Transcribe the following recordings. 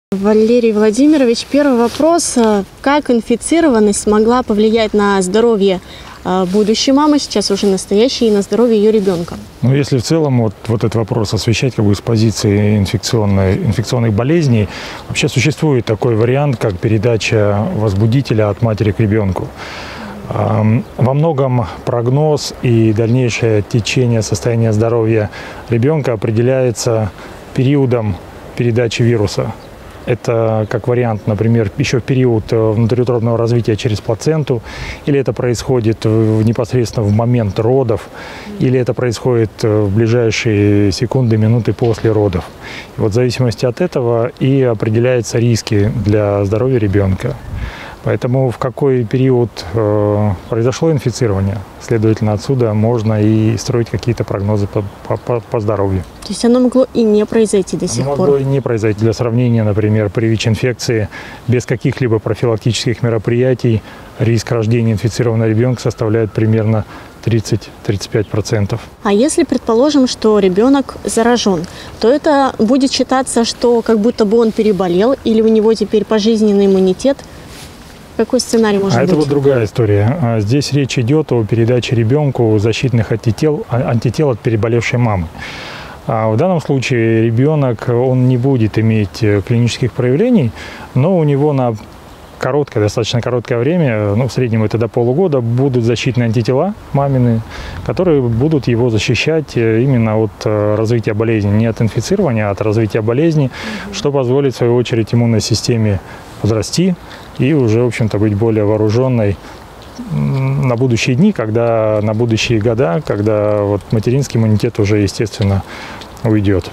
Валерий Владимирович, первый вопрос. Как инфицированность могла повлиять на здоровье будущей мамы, сейчас уже настоящей, и на здоровье ее ребенка? Ну, если в целом вот этот вопрос освещать как бы с позиции инфекционных болезней, вообще существует такой вариант, как передача возбудителя от матери к ребенку. Во многом прогноз и дальнейшее течение состояния здоровья ребенка определяется периодом передачи вируса. Это как вариант, например, еще в период внутриутробного развития через плаценту, или это происходит непосредственно в момент родов, или это происходит в ближайшие секунды, минуты после родов. И вот в зависимости от этого и определяются риски для здоровья ребенка. Поэтому в какой период произошло инфицирование, следовательно, отсюда можно и строить какие-то прогнозы по здоровью. То есть оно могло и не произойти до сих пор? Могло и не произойти. Для сравнения, например, при ВИЧ-инфекции без каких-либо профилактических мероприятий риск рождения инфицированного ребенка составляет примерно 30-35%. А если предположим, что ребенок заражен, то это будет считаться, что как будто бы он переболел или у него теперь пожизненный иммунитет? Какой сценарий может быть? Это вот другая история. Здесь речь идет о передаче ребенку защитных антител от переболевшей мамы. В данном случае ребенок, он не будет иметь клинических проявлений, но у него на достаточно короткое время, в среднем это до полугода, будут защитные антитела мамины, которые будут его защищать именно от развития болезни, не от инфицирования, а от развития болезни, что позволит, в свою очередь, иммунной системе возрасти и уже, в общем-то, быть более вооруженной на будущие дни, на будущие года, когда вот материнский иммунитет уже, естественно, уйдет.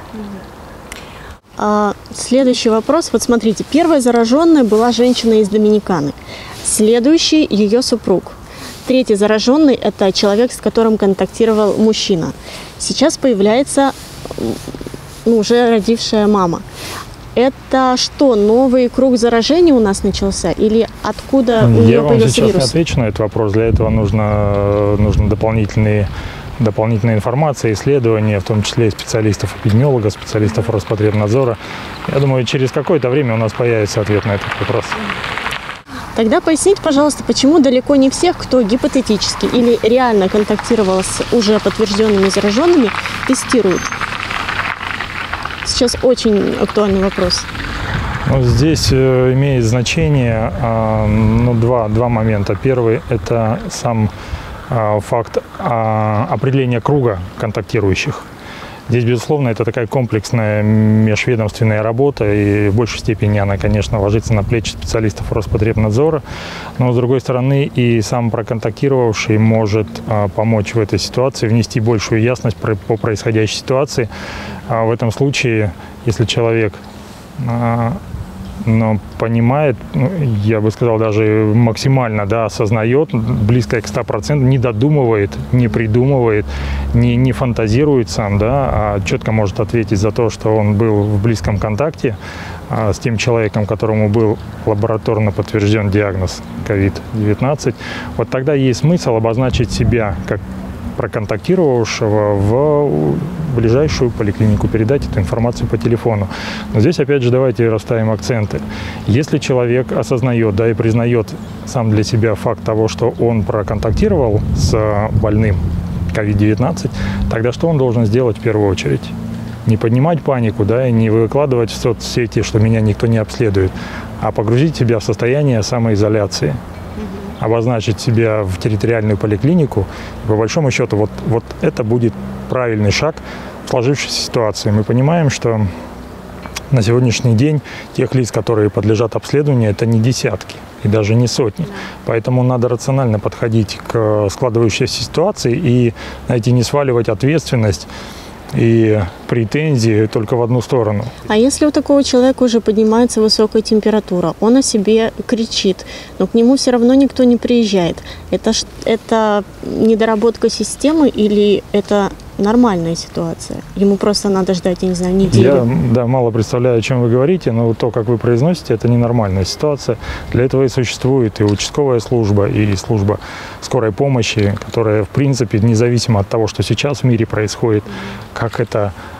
Следующий вопрос. Вот смотрите, первая зараженная была женщина из Доминиканы. Следующий – ее супруг. Третий зараженный – это человек, с которым контактировал мужчина. Сейчас появляется уже родившая мама. Это что, новый круг заражения у нас начался? Или откуда у нее появился вирус? Я вам сейчас не отвечу на этот вопрос. Для этого нужно дополнительная информация, исследования, в том числе и специалистов-эпидемиологов, специалистов Роспотребнадзора. Я думаю, через какое-то время у нас появится ответ на этот вопрос. Тогда поясните, пожалуйста, почему далеко не всех, кто гипотетически или реально контактировал с уже подтвержденными зараженными, тестируют? Сейчас очень актуальный вопрос. Здесь имеет значение два момента. Первый – это сам факт определения круга контактирующих. Здесь, безусловно, это такая комплексная межведомственная работа, и в большей степени она, конечно, ложится на плечи специалистов Роспотребнадзора. Но, с другой стороны, и сам проконтактировавший может помочь в этой ситуации, внести большую ясность по происходящей ситуации. В этом случае, если человек понимает, я бы сказал, даже максимально осознает, близко к 100%, не додумывает, не придумывает, не фантазирует сам, а четко может ответить за то, что он был в близком контакте с тем человеком, которому был лабораторно подтвержден диагноз COVID-19, вот тогда есть смысл обозначить себя как проконтактировавшего в ближайшую поликлинику, передать эту информацию по телефону. Но здесь, опять же, давайте расставим акценты. Если человек осознает, и признает сам для себя факт того, что он проконтактировал с больным COVID-19, тогда что он должен сделать в первую очередь? Не поднимать панику, и не выкладывать в соцсети, что меня никто не обследует, а погрузить себя в состояние самоизоляции. Обозначить себя в территориальную поликлинику. И по большому счету, вот это будет правильный шаг в сложившейся ситуации. Мы понимаем, что на сегодняшний день тех лиц, которые подлежат обследованию, это не десятки и даже не сотни. Поэтому надо рационально подходить к складывающейся ситуации и, не сваливать ответственность и претензии только в одну сторону. А если у такого человека уже поднимается высокая температура, он о себе кричит, но к нему все равно никто не приезжает, это недоработка системы или это нормальная ситуация? Ему просто надо ждать, я не знаю, неделю. Я мало представляю, о чем вы говорите, но то, как вы произносите, это ненормальная ситуация. Для этого и существует и участковая служба, и служба скорой помощи, которая, в принципе, независимо от того, что сейчас в мире происходит, как это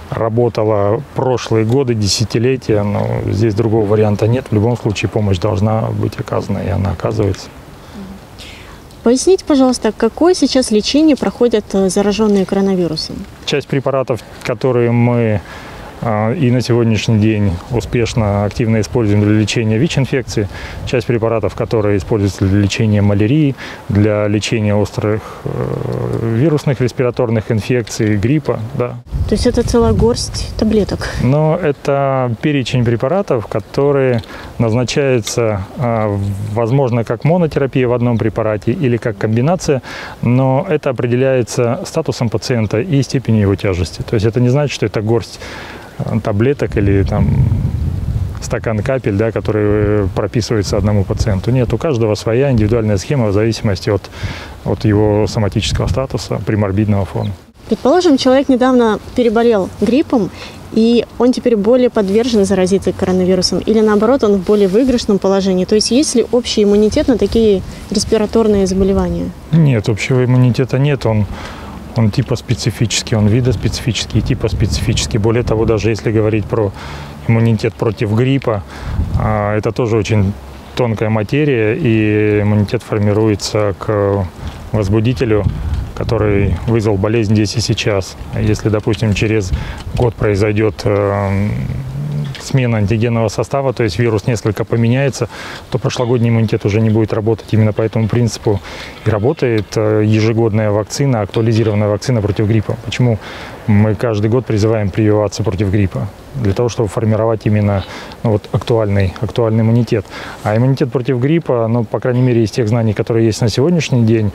работала прошлые годы, десятилетия, но здесь другого варианта нет. В любом случае помощь должна быть оказана, и она оказывается. Поясните, пожалуйста, какое сейчас лечение проходят зараженные коронавирусом? Часть препаратов, которые мы и на сегодняшний день успешно, активно используем для лечения ВИЧ-инфекции, часть препаратов, которые используются для лечения малярии, для лечения острых вирусных респираторных инфекций, гриппа. Да. То есть это целая горсть таблеток? Но это перечень препаратов, которые назначаются, возможно, как монотерапия в одном препарате или как комбинация, но это определяется статусом пациента и степенью его тяжести. То есть это не значит, что это горсть таблеток или там стакан капель, да, которые прописываются одному пациенту. Нет, у каждого своя индивидуальная схема в зависимости от его соматического статуса, приморбидного фона. Предположим, человек недавно переболел гриппом, и он теперь более подвержен заразиться коронавирусом, или наоборот, он в более выигрышном положении. То есть есть ли общий иммунитет на такие респираторные заболевания? Нет, общего иммунитета нет. Он типа специфический, он видоспецифический, типа специфический. Более того, даже если говорить про иммунитет против гриппа, это тоже очень тонкая материя, и иммунитет формируется к возбудителю, который вызвал болезнь здесь и сейчас. Если, допустим, через год произойдет смена антигенного состава, то есть вирус несколько поменяется, то прошлогодний иммунитет уже не будет работать. Именно по этому принципу и работает ежегодная вакцина, актуализированная вакцина против гриппа. Почему мы каждый год призываем прививаться против гриппа? Для того, чтобы формировать именно актуальный иммунитет. А иммунитет против гриппа, по крайней мере, из тех знаний, которые есть на сегодняшний день,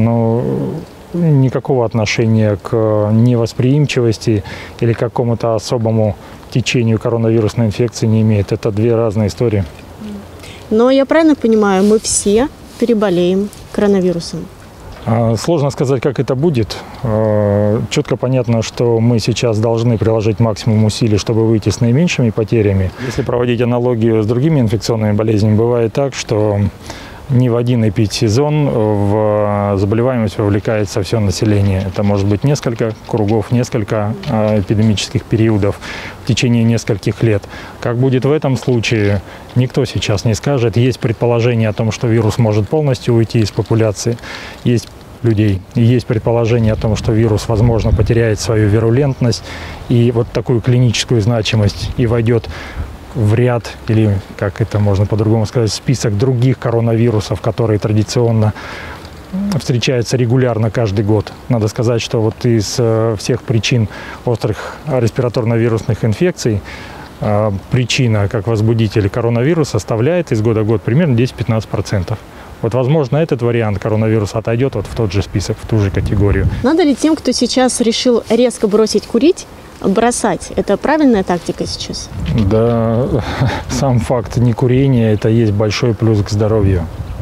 никакого отношения к невосприимчивости или к какому-то особому течению коронавирусной инфекции не имеет. Это две разные истории. Но я правильно понимаю, мы все переболеем коронавирусом? Сложно сказать, как это будет. Четко понятно, что мы сейчас должны приложить максимум усилий, чтобы выйти с наименьшими потерями. Если проводить аналогию с другими инфекционными болезнями, бывает так, что не в один эпидсезон в заболеваемость вовлекается все население. Это может быть несколько кругов, несколько эпидемических периодов в течение нескольких лет. Как будет в этом случае, никто сейчас не скажет. Есть предположение о том, что вирус может полностью уйти из популяции. Есть людей. И есть предположение о том, что вирус, возможно, потеряет свою вирулентность и вот такую клиническую значимость и войдет в ряд, или, как это можно по-другому сказать, список других коронавирусов, которые традиционно встречаются регулярно каждый год. Надо сказать, что вот из всех причин острых респираторно-вирусных инфекций причина, как возбудитель коронавируса, составляет из года в год примерно 10-15%. Вот, возможно, этот вариант коронавируса отойдет в тот же список, в ту же категорию. Надо ли тем, кто сейчас решил резко бросить курить, бросать? Это правильная тактика сейчас? Да, сам факт некурения – это есть большой плюс к здоровью.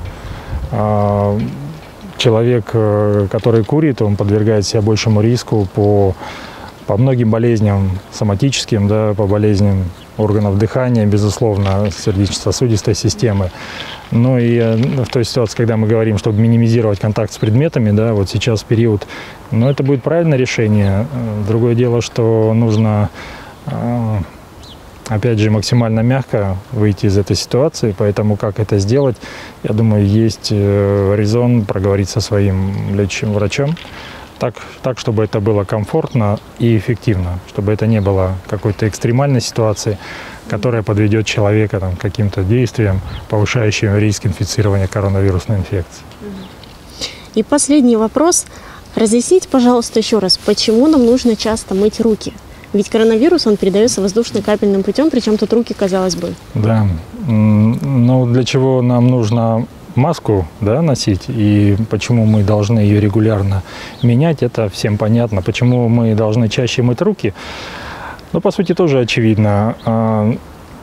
Человек, который курит, он подвергает себя большему риску по многим болезням соматическим, да, по болезням органов дыхания, безусловно, сердечно-сосудистой системы. Ну и в той ситуации, когда мы говорим, чтобы минимизировать контакт с предметами, да, вот сейчас период, это будет правильное решение. Другое дело, что нужно, опять же, максимально мягко выйти из этой ситуации, поэтому как это сделать, я думаю, есть резон проговорить со своим лечащим врачом. Так, чтобы это было комфортно и эффективно, чтобы это не было какой-то экстремальной ситуации, которая подведет человека к каким-то действиям, повышающим риск инфицирования коронавирусной инфекцией. И последний вопрос. Разъясните, пожалуйста, еще раз, почему нам нужно часто мыть руки? Ведь коронавирус, он передается воздушно-капельным путем, причем тут руки, казалось бы. Да, для чего нам нужно маску, да, носить, и почему мы должны ее регулярно менять, это всем понятно. Почему мы должны чаще мыть руки, по сути, тоже очевидно.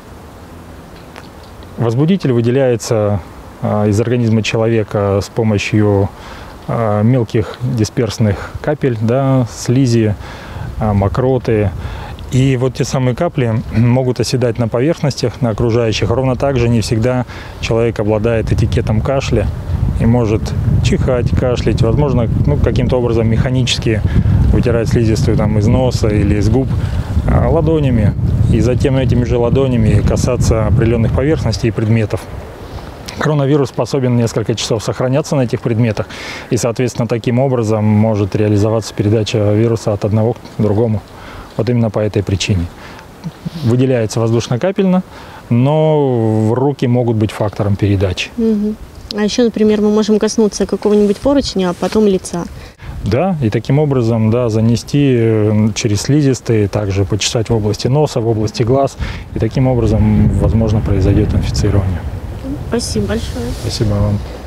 Возбудитель выделяется из организма человека с помощью мелких дисперсных капель, да, слизи, мокроты. И вот те самые капли могут оседать на поверхностях, на окружающих. Ровно так же не всегда человек обладает этикетом кашля и может чихать, кашлять, возможно, каким-то образом механически вытирать слизистую из носа или из губ. ладонями, и затем этими же ладонями касаться определенных поверхностей и предметов. Коронавирус способен несколько часов сохраняться на этих предметах, и, соответственно, таким образом может реализоваться передача вируса от одного к другому. Вот именно по этой причине. Выделяется воздушно-капельно, но руки могут быть фактором передачи. Мгм. А еще, например, мы можем коснуться какого-нибудь поручня, а потом лица. Да, и таким образом, да, занести через слизистые, также почесать в области носа, в области глаз, и таким образом, возможно, произойдет инфицирование. Спасибо большое. Спасибо вам.